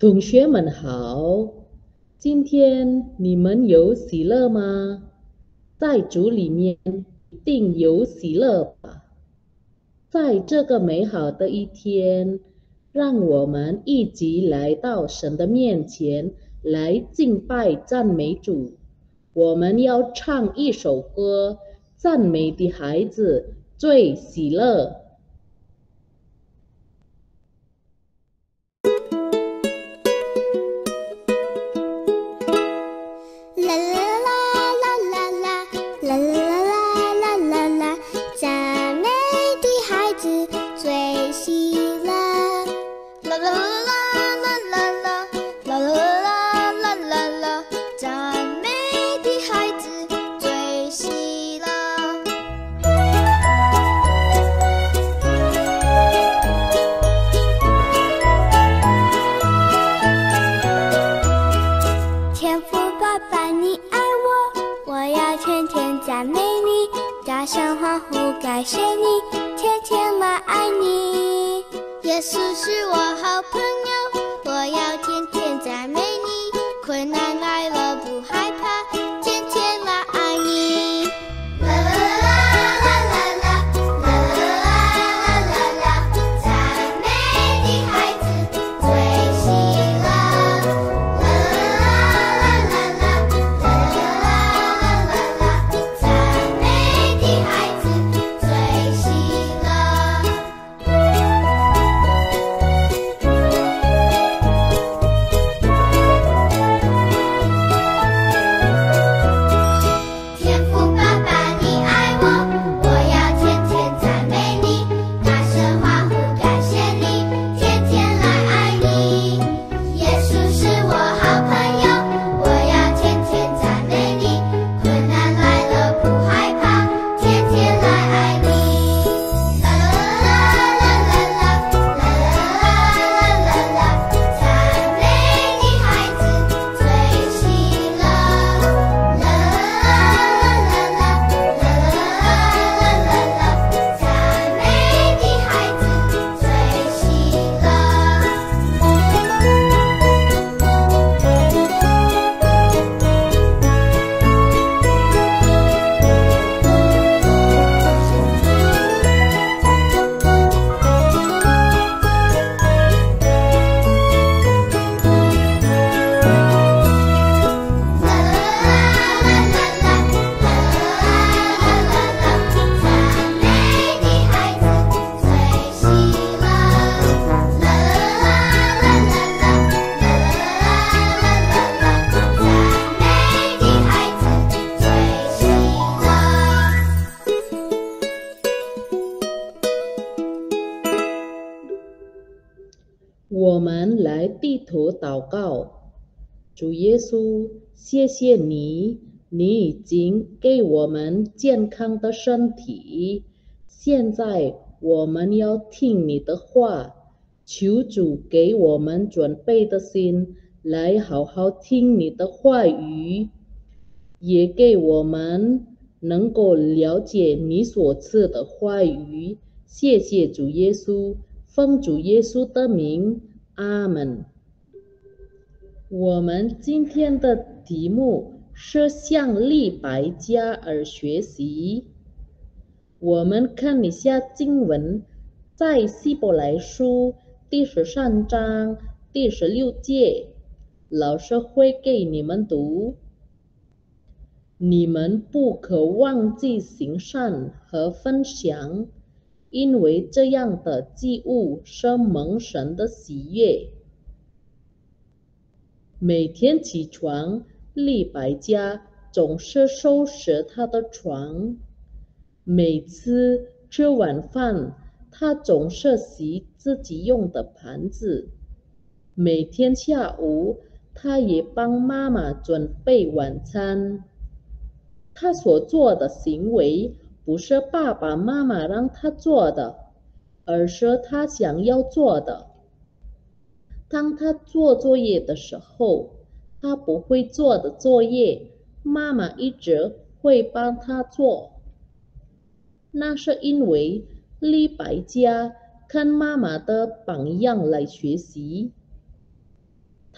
同学们好，今天你们有喜乐吗？在主里面一定有喜乐吧？在这个美好的一天，让我们一起来到神的面前，来敬拜赞美主。我们要唱一首歌，赞美的孩子最喜乐。 啦啦啦啦啦啦啦啦啦啦啦，赞美的孩子最喜乐。啦啦啦啦啦啦啦啦啦啦啦，赞美的孩子最喜乐。天父爸爸，你爱我，我要天天赞美你，大声欢呼感谢你，天天来爱你。耶稣是我好朋友，我要天天赞美你，困难来了不害怕，天天来爱你。啦啦啦啦啦啦啦啦啦，赞美的孩子最喜乐。啦啦啦啦啦啦啦啦，赞美的孩子最喜乐。天父爸爸，你爱我，我要天天赞美你，大声欢呼感谢你，天天来爱你。耶稣是我好朋友，我要天天赞美你，困难来了不害怕，天天来爱你。啦啦啦啦啦啦啦啦啦啦，赞美的孩子最喜乐。啦啦啦啦啦啦啦啦啦，赞美的孩子最喜乐。啦啦啦啦啦啦啦啦啦啦啦，赞美的孩子最喜乐。啦啦啦啦啦啦啦啦啦，赞美的孩子最喜乐。 我们来低头祷告。主耶稣，谢谢你，你已经给我们健康的身体。现在我们要听你的话，求主给我们准备的心，来好好听你的话语，也给我们能够了解你所赐的话语。谢谢主耶稣，奉主耶稣的名，阿门。我们今天的题目是向利百加而学习。我们看一下经文，在希伯来书第13章第16节，老师会给你们读。你们不可忘记行善和分享，因为这样的祭物是蒙神的喜悦。每天起床，利百加总是收拾他的床。每次吃晚饭，他总是洗自己用的盘子。每天下午，他也帮妈妈准备晚餐。他所做的行为不是爸爸妈妈让他做的，而是他想要做的。当他做作业的时候，他不会做的作业，妈妈一直会帮他做。那是因为利百加看妈妈的榜样来学习。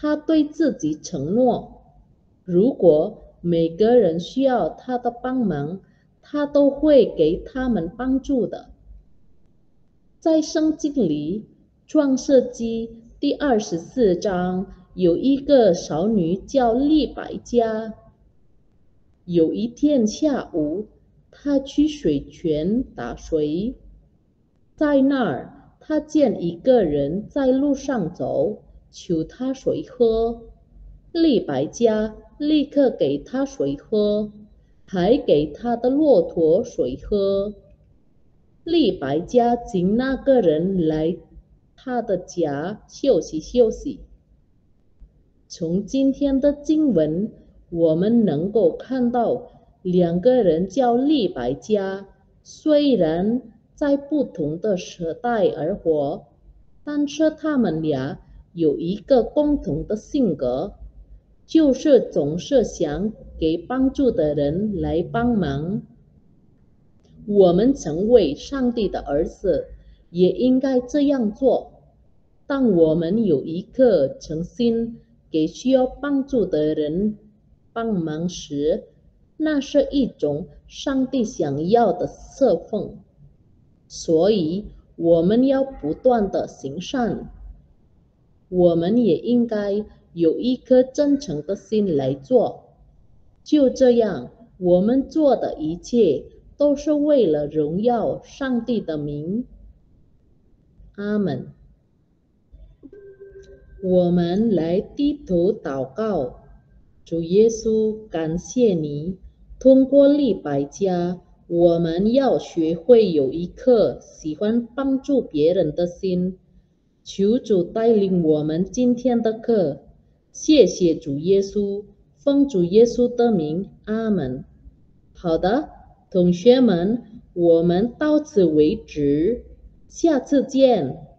他对自己承诺，如果每个人需要他的帮忙，他都会给他们帮助的。在圣经里，创世纪第24章有一个少女叫利百加。有一天下午，她去水泉打水，在那儿，她见一个人在路上走，求他水喝。利百加立刻给他水喝，还给他的骆驼水喝。利百加请那个人来他的家休息休息。从今天的经文，我们能够看到两个人叫利百加，虽然在不同的时代而活，但是他们俩有一个共同的性格，就是总是想给帮助的人来帮忙。我们成为上帝的儿子，也应该这样做。当我们有一颗诚心给需要帮助的人帮忙时，那是一种上帝想要的侍奉。所以，我们要不断的行善。我们也应该有一颗真诚的心来做。就这样，我们做的一切都是为了荣耀上帝的名。阿们。我们来低头祷告。主耶稣，感谢你，通过利百加，我们要学会有一颗喜欢帮助别人的心。求主带领我们今天的课。谢谢主耶稣，奉主耶稣的名，阿们。好的，同学们，我们到此为止，下次见。